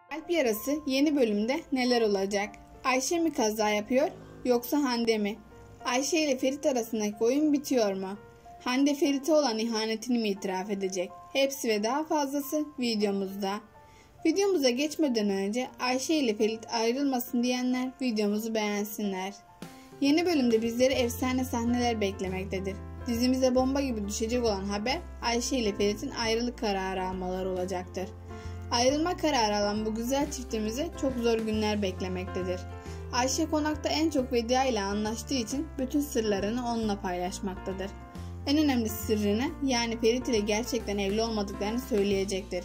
Kalp Yarası yeni bölümde neler olacak? Ayşe mi kaza yapıyor yoksa Hande mi? Ayşe ile Ferit arasındaki oyun bitiyor mu? Hande Ferit'e olan ihanetini mi itiraf edecek? Hepsi ve daha fazlası videomuzda. Videomuza geçmeden önce Ayşe ile Ferit ayrılmasın diyenler videomuzu beğensinler. Yeni bölümde bizleri efsane sahneler beklemektedir. Dizimize bomba gibi düşecek olan haber Ayşe ile Ferit'in ayrılık kararı almaları olacaktır. Ayrılma kararı alan bu güzel çiftimize çok zor günler beklemektedir. Ayşe konakta en çok Vedia ile anlaştığı için bütün sırlarını onunla paylaşmaktadır. En önemli sırrını, yani Ferit ile gerçekten evli olmadıklarını söyleyecektir.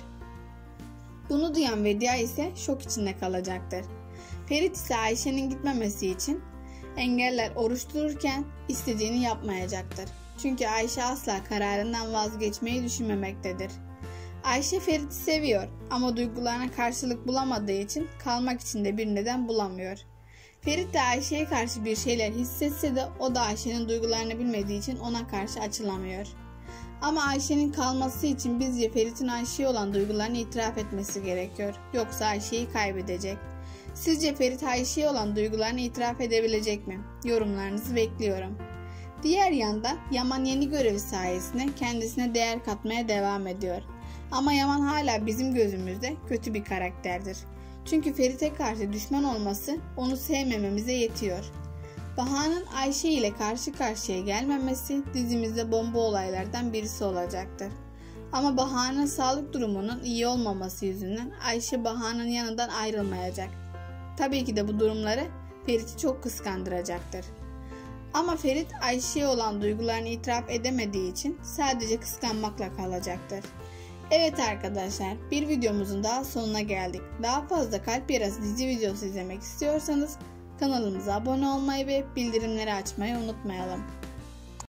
Bunu duyan Vedia ise şok içinde kalacaktır. Ferit ise Ayşe'nin gitmemesi için engeller oluştururken istediğini yapmayacaktır. Çünkü Ayşe asla kararından vazgeçmeyi düşünmemektedir. Ayşe Ferit'i seviyor ama duygularına karşılık bulamadığı için kalmak için de bir neden bulamıyor. Ferit de Ayşe'ye karşı bir şeyler hissetse de o da Ayşe'nin duygularını bilmediği için ona karşı açılamıyor. Ama Ayşe'nin kalması için bizce Ferit'in Ayşe'ye olan duygularını itiraf etmesi gerekiyor. Yoksa Ayşe'yi kaybedecek. Sizce Ferit Ayşe'ye olan duygularını itiraf edebilecek mi? Yorumlarınızı bekliyorum. Diğer yanda Yaman yeni görevi sayesinde kendisine değer katmaya devam ediyor. Ama Yaman hala bizim gözümüzde kötü bir karakterdir. Çünkü Ferit'e karşı düşman olması onu sevmememize yetiyor. Baha'nın Ayşe ile karşı karşıya gelmemesi dizimizde bomba olaylardan birisi olacaktır. Ama Baha'nın sağlık durumunun iyi olmaması yüzünden Ayşe Baha'nın yanından ayrılmayacak. Tabii ki de bu durumları Ferit'i çok kıskandıracaktır. Ama Ferit Ayşe'ye olan duygularını itiraf edemediği için sadece kıskanmakla kalacaktır. Evet arkadaşlar, bir videomuzun daha sonuna geldik. Daha fazla Kalp Yarası dizi videosu izlemek istiyorsanız kanalımıza abone olmayı ve bildirimleri açmayı unutmayalım.